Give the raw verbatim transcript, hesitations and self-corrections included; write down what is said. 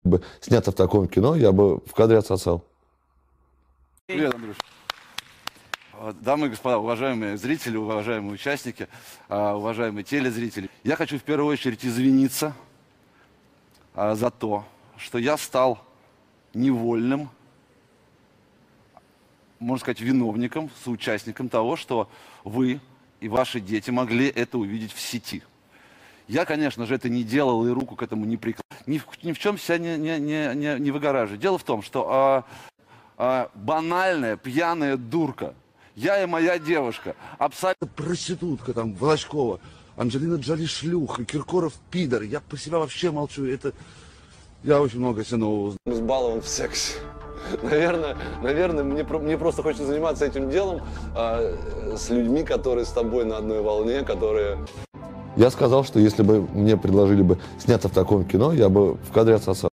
бы снято в таком кино, я бы в кадре отсосал. Привет, Андрюш. Дамы и господа, уважаемые зрители, уважаемые участники, уважаемые телезрители, я хочу в первую очередь извиниться за то, что я стал невольным, можно сказать, виновником, соучастником того, что вы и ваши дети могли это увидеть в сети. Я, конечно же, это не делал и руку к этому не прикладывал. Ни в, ни в чем себя не, не, не, не, не выгораживаю. Дело в том, что а, а, банальная пьяная дурка, я и моя девушка, абсолютно... Проститутка там, Волочкова, Анджелина Джоли шлюха, Киркоров пидор. Я по себя вообще молчу. Это... Я очень много себе нового узнал. Избалован в сексе. Наверное, наверное мне, мне просто хочется заниматься этим делом а, с людьми, которые с тобой на одной волне, которые... Я сказал, что если бы мне предложили бы снято в таком кино, я бы в кадре отсосал.